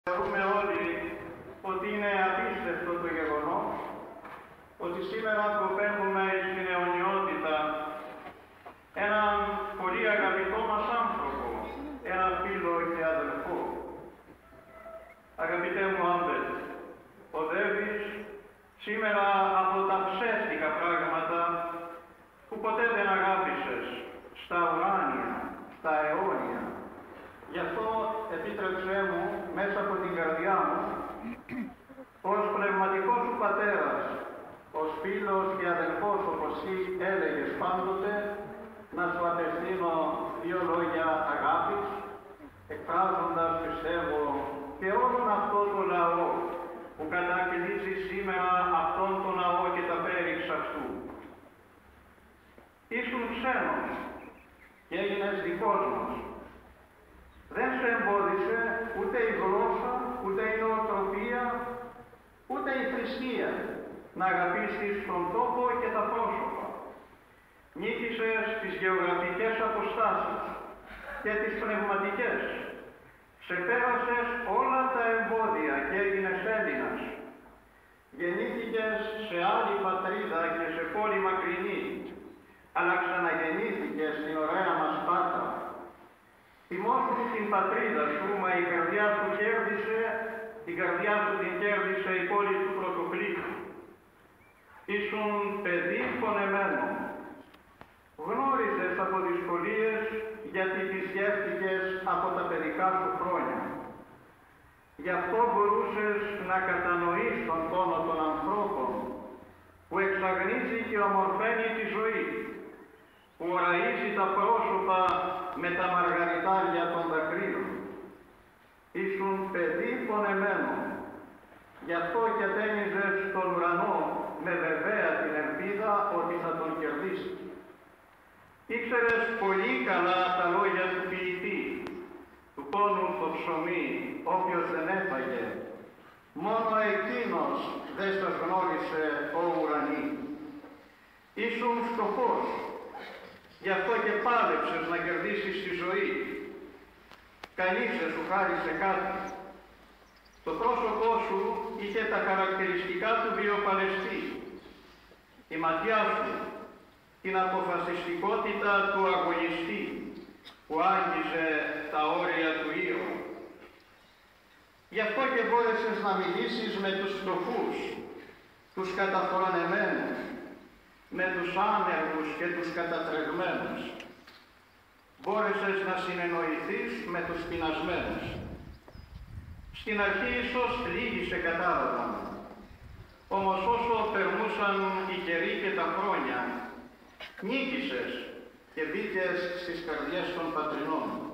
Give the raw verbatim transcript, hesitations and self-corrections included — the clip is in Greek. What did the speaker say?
Θεωρούμε όλοι ότι είναι απίστευτο το γεγονός ότι σήμερα προπέμπουμε στην αιωνιότητα έναν πολύ αγαπητό μας άνθρωπο, έναν φίλο και αδελφό. Αγαπητέ μου Άμπελ, οδεύεις σήμερα από τα ψεύτικα πράγματα που ποτέ δεν αγάπησες, στα ουράνια, στα αιώνια. Γι' αυτό επίτρεψέ μου, μέσα από την καρδιά μου, ως πνευματικός σου πατέρας, ως φίλος και αδελφός, όπως εσύ έλεγες πάντοτε, να σου απευθύνω δύο λόγια αγάπης, εκφράζοντας, πιστεύω, και όλον αυτό το λαό που κατακλείζει σήμερα αυτόν τον ναό και τα πέριξ αυτού. Ήσουν ξένος και έγινες δικός μας. Δεν σε εμπόδισε ούτε η γλώσσα, ούτε η νοοτροπία, ούτε η θρησκεία να αγαπήσεις τον τόπο και τα πρόσωπα. Νίκησες τις γεωγραφικές αποστάσεις και τις πνευματικές. Ξεπέρασες όλα τα εμπόδια και έγινες Έλληνας. Γεννήθηκες σε άλλη πατρίδα και σε πόλη μακρινή, αλλά ξαναγεννήθηκες στην ωραία μας Σπάρτα. Θυμόσου την πατρίδα σου, μα η καρδιά σου κέρδισε, την καρδιά σου την κέρδισε η πόλη του Πρωτοκλήτου. Ήσουν παιδί πονεμένο. Γνώριζες από δυσκολίες γιατί τις γεύτηκες από τα παιδικά σου χρόνια. Γι' αυτό μπορούσες να κατανοείς τον πόνο των ανθρώπων που εξαγνίζει και ομορφαίνει τη ζωή, που οραίζει τα πρόσωπα με τα μαργαριτάρια των δακρύων. Ήσουν παιδί πονεμένο, γι' αυτό και ατένιζες στον ουρανό με βεβαία την ελπίδα ότι θα τον κερδίσει. Ήξερες πολύ καλά τα λόγια του ποιητή, του πόνου το ψωμί, όποιος δεν έφαγε, μόνο εκείνος δεν σας γνώρισε, ο ουρανί. Ήσουν φτωχός, γι' αυτό και πάλεψες να κερδίσεις τη ζωή. Κανείς δεν σου χάρισε κάτι. Το πρόσωπό σου είχε τα χαρακτηριστικά του βιοπαλαιστή. Η ματιά σου την αποφασιστικότητα του αγωνιστή που άγγιζε τα όρια του ήρωα. Γι' αυτό και μπόρεσες να μιλήσεις με τους φτωχούς, τους καταφρονεμένους, με τους άνεργους και τους κατατρεγμένους. Μπόρεσες να συνεννοηθείς με τους πεινασμένους. Στην αρχή ίσως λίγοι σε κατάλαβαν, όμως όσο περνούσαν οι καιροί και τα χρόνια, νίκησες και μπήκες στις καρδιές των πατρινών.